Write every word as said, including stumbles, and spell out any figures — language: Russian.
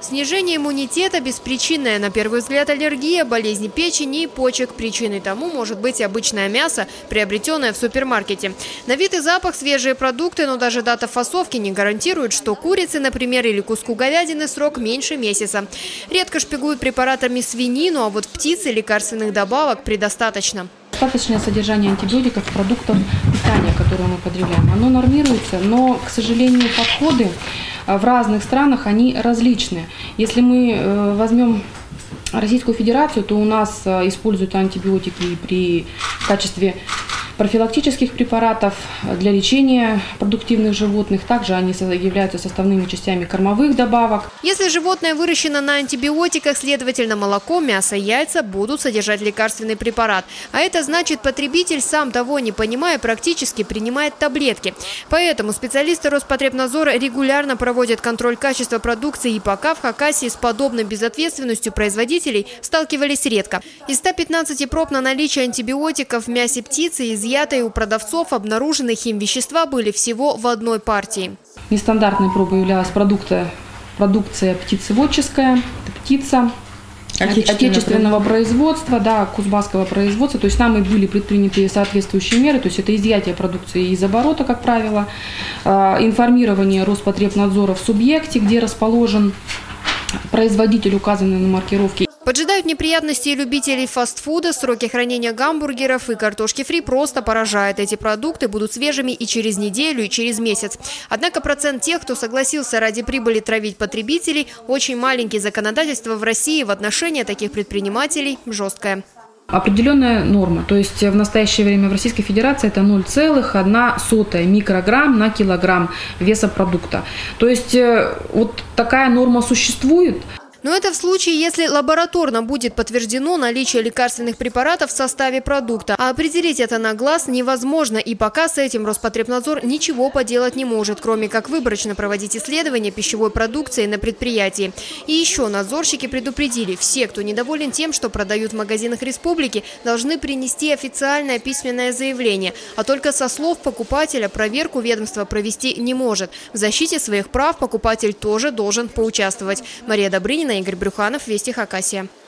Снижение иммунитета, беспричинная на первый взгляд аллергия, болезни печени и почек. Причиной тому может быть обычное мясо, приобретенное в супермаркете. На вид и запах свежие продукты, но даже дата фасовки не гарантирует, что курице, например, или куску говядины срок меньше месяца. Редко шпигуют препаратами свинину, а вот птицы лекарственных добавок предостаточно. Достаточное содержание антибиотиков в продуктах питания, которые мы потребляем, оно нормируется, но, к сожалению, подходы в разных странах, они различны. Если мы возьмем Российскую Федерацию, то у нас используют антибиотики при в качестве профилактических препаратов для лечения продуктивных животных. Также они являются составными частями кормовых добавок. Если животное выращено на антибиотиках, следовательно, молоко, мясо, яйца будут содержать лекарственный препарат. А это значит, потребитель, сам того не понимая, практически принимает таблетки. Поэтому специалисты Роспотребнадзора регулярно проводят контроль качества продукции, и пока в Хакасии с подобной безответственностью производителей сталкивались редко. Из ста пятнадцати проб на наличие антибиотиков в мясе птицы, изъятые у продавцов, обнаруженных им вещества были всего в одной партии. Нестандартной пробой являлась продукция, продукция птицеводческая, это птица отечественного, отечественного производства, да, кузбасского производства. То есть нами были предприняты соответствующие меры, то есть это изъятие продукции из оборота, как правило, информирование Роспотребнадзора в субъекте, где расположен производитель, указанный на маркировке. Поджидают неприятности и любителей фастфуда. Сроки хранения гамбургеров и картошки фри просто поражают. Эти продукты будут свежими и через неделю, и через месяц. Однако процент тех, кто согласился ради прибыли травить потребителей, очень маленький. Законодательство в России в отношении таких предпринимателей жесткое. Определенная норма, то есть в настоящее время в Российской Федерации это ноль целых одна сотая микрограмм на килограмм веса продукта. То есть вот такая норма существует. Но это в случае, если лабораторно будет подтверждено наличие лекарственных препаратов в составе продукта. А определить это на глаз невозможно. И пока с этим Роспотребнадзор ничего поделать не может, кроме как выборочно проводить исследования пищевой продукции на предприятии. И еще надзорщики предупредили, все, кто недоволен тем, что продают в магазинах республики, должны принести официальное письменное заявление. А только со слов покупателя проверку ведомство провести не может. В защите своих прав покупатель тоже должен поучаствовать. Мария Добрынина, Игорь Брюханов, Вести Хакасия.